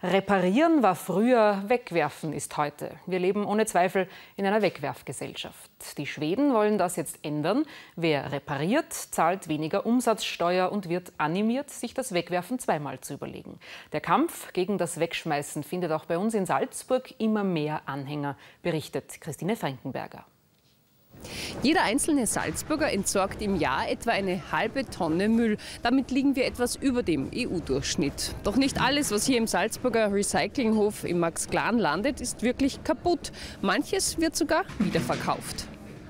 Reparieren war früher, wegwerfen ist heute. Wir leben ohne Zweifel in einer Wegwerfgesellschaft. Die Schweden wollen das jetzt ändern. Wer repariert, zahlt weniger Umsatzsteuer und wird animiert, sich das Wegwerfen zweimal zu überlegen. Der Kampf gegen das Wegschmeißen findet auch bei uns in Salzburg immer mehr Anhänger, berichtet Christine Frankenberger. Jeder einzelne Salzburger entsorgt im Jahr etwa eine halbe Tonne Müll. Damit liegen wir etwas über dem EU-Durchschnitt. Doch nicht alles, was hier im Salzburger Recyclinghof im Max Glan landet, ist wirklich kaputt. Manches wird sogar wiederverkauft.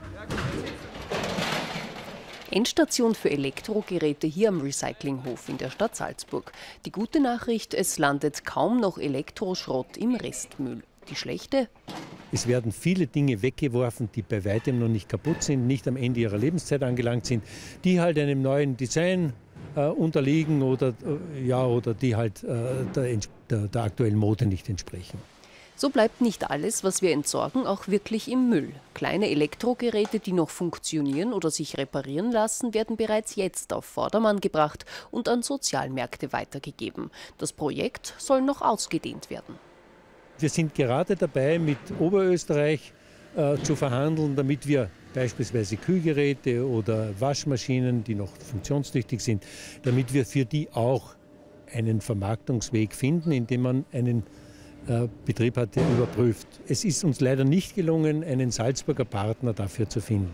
Endstation für Elektrogeräte hier am Recyclinghof in der Stadt Salzburg. Die gute Nachricht, es landet kaum noch Elektroschrott im Restmüll. Die schlechte? Es werden viele Dinge weggeworfen, die bei weitem noch nicht kaputt sind, nicht am Ende ihrer Lebenszeit angelangt sind, die halt einem neuen Design unterliegen oder die halt der aktuellen Mode nicht entsprechen. So bleibt nicht alles, was wir entsorgen, auch wirklich im Müll. Kleine Elektrogeräte, die noch funktionieren oder sich reparieren lassen, werden bereits jetzt auf Vordermann gebracht und an Sozialmärkte weitergegeben. Das Projekt soll noch ausgedehnt werden. Wir sind gerade dabei, mit Oberösterreich zu verhandeln, damit wir beispielsweise Kühlgeräte oder Waschmaschinen, die noch funktionstüchtig sind, damit wir für die auch einen Vermarktungsweg finden, indem man einen Betrieb hat, der überprüft. Es ist uns leider nicht gelungen, einen Salzburger Partner dafür zu finden.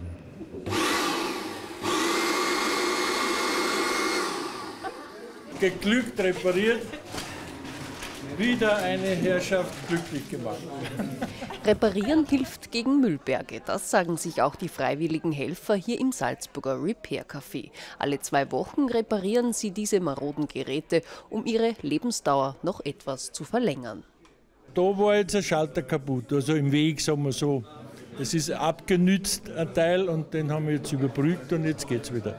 Geglückt repariert. Wieder eine Herrschaft glücklich gemacht. Reparieren hilft gegen Müllberge. Das sagen sich auch die freiwilligen Helfer hier im Salzburger Repair Café. Alle 2 Wochen reparieren sie diese maroden Geräte, um ihre Lebensdauer noch etwas zu verlängern. Da war jetzt ein Schalter kaputt, also im Weg, sagen wir so. Es ist abgenützt, ein Teil, und den haben wir jetzt überbrückt und jetzt geht's wieder.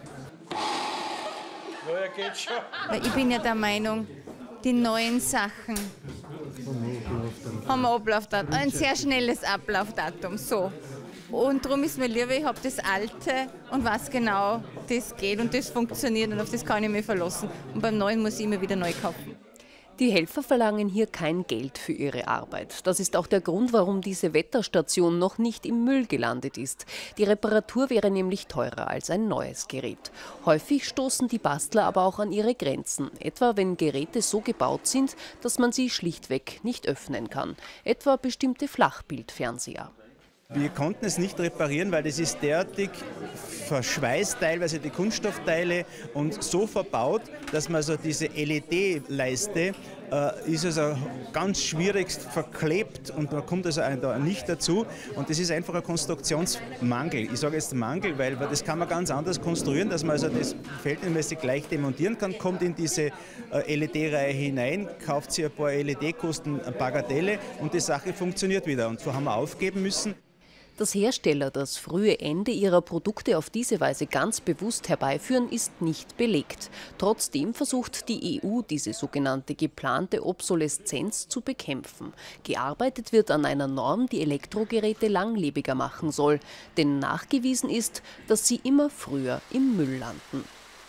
Ja, geht's schon. Ich bin ja der Meinung, die neuen Sachen haben ein Ablaufdatum, ein sehr schnelles Ablaufdatum. So. Und darum ist mir lieber, ich habe das Alte und weiß genau, das geht und das funktioniert und auf das kann ich mich verlassen. Und beim Neuen muss ich immer wieder neu kaufen. Die Helfer verlangen hier kein Geld für ihre Arbeit. Das ist auch der Grund, warum diese Wetterstation noch nicht im Müll gelandet ist. Die Reparatur wäre nämlich teurer als ein neues Gerät. Häufig stoßen die Bastler aber auch an ihre Grenzen. Etwa wenn Geräte so gebaut sind, dass man sie schlichtweg nicht öffnen kann. Etwa bestimmte Flachbildfernseher. Wir konnten es nicht reparieren, weil das ist derartig verschweißt, teilweise die Kunststoffteile, und so verbaut, dass man so diese LED-Leiste ist also ganz schwierig verklebt und man kommt also da nicht dazu. Und das ist einfach ein Konstruktionsmangel. Ich sage jetzt Mangel, weil das kann man ganz anders konstruieren, dass man also das verhältnismäßig leicht demontieren kann, kommt in diese LED-Reihe hinein, kauft sich ein paar LED, kosten eine Bagatelle und die Sache funktioniert wieder. Und so haben wir aufgeben müssen. Dass Hersteller das frühe Ende ihrer Produkte auf diese Weise ganz bewusst herbeiführen, ist nicht belegt. Trotzdem versucht die EU, diese sogenannte geplante Obsoleszenz zu bekämpfen. Gearbeitet wird an einer Norm, die Elektrogeräte langlebiger machen soll. Denn nachgewiesen ist, dass sie immer früher im Müll landen.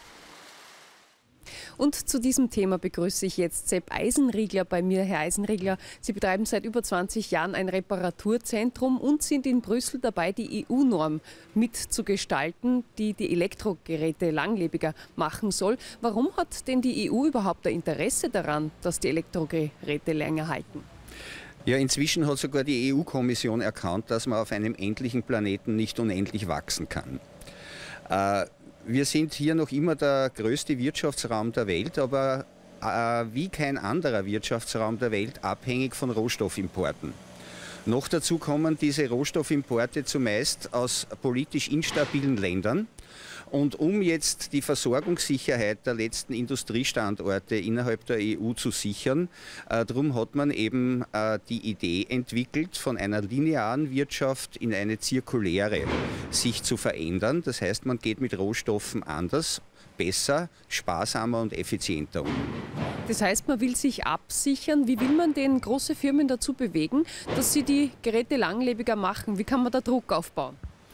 Und zu diesem Thema begrüße ich jetzt Sepp Eisenriegler bei mir. Herr Eisenriegler, Sie betreiben seit über 20 Jahren ein Reparaturzentrum und sind in Brüssel dabei, die EU-Norm mitzugestalten, die die Elektrogeräte langlebiger machen soll. Warum hat denn die EU überhaupt ein Interesse daran, dass die Elektrogeräte länger halten? Ja, inzwischen hat sogar die EU-Kommission erkannt, dass man auf einem endlichen Planeten nicht unendlich wachsen kann. Wir sind hier noch immer der größte Wirtschaftsraum der Welt, aber wie kein anderer Wirtschaftsraum der Welt abhängig von Rohstoffimporten. Noch dazu kommen diese Rohstoffimporte zumeist aus politisch instabilen Ländern. Und um jetzt die Versorgungssicherheit der letzten Industriestandorte innerhalb der EU zu sichern, darum hat man eben die Idee entwickelt, von einer linearen Wirtschaft in eine zirkuläre sich zu verändern. Das heißt, man geht mit Rohstoffen anders, besser, sparsamer und effizienter um. Das heißt, man will sich absichern. Wie will man denn große Firmen dazu bewegen, dass sie die Geräte langlebiger machen? Wie kann man da Druck aufbauen?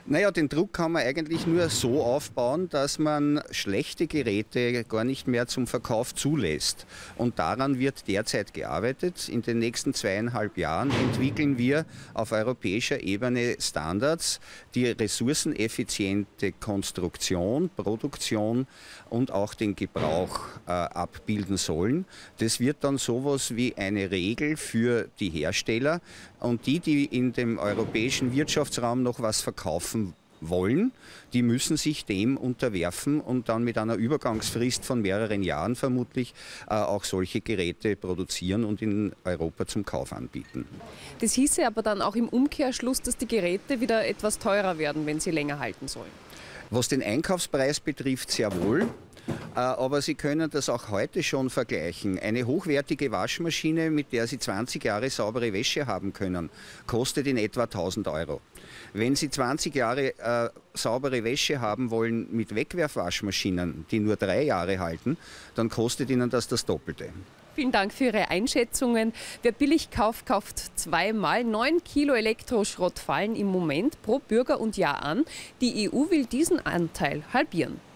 Naja, den Druck kann man eigentlich nur so aufbauen, dass man schlechte Geräte gar nicht mehr zum Verkauf zulässt. Und daran wird derzeit gearbeitet. In den nächsten 2,5 Jahren entwickeln wir auf europäischer Ebene Standards, die ressourceneffiziente Konstruktion, Produktion und auch den Gebrauch abbilden sollen. Das wird dann sowas wie eine Regel für die Hersteller und die in dem europäischen Wirtschaftsraum noch was verkaufen wollen, die müssen sich dem unterwerfen und dann mit einer Übergangsfrist von mehreren Jahren vermutlich auch solche Geräte produzieren und in Europa zum Kauf anbieten. Das hieße aber dann auch im Umkehrschluss, dass die Geräte wieder etwas teurer werden, wenn sie länger halten sollen. Was den Einkaufspreis betrifft, sehr wohl. Aber Sie können das auch heute schon vergleichen. Eine hochwertige Waschmaschine, mit der Sie 20 Jahre saubere Wäsche haben können, kostet in etwa 1.000 €. Wenn Sie 20 Jahre saubere Wäsche haben wollen mit Wegwerfwaschmaschinen, die nur 3 Jahre halten, dann kostet Ihnen das Doppelte. Vielen Dank für Ihre Einschätzungen. Wer billig kauft, kauft zweimal. 9 Kilo Elektroschrott fallen im Moment pro Bürger und Jahr an. Die EU will diesen Anteil halbieren.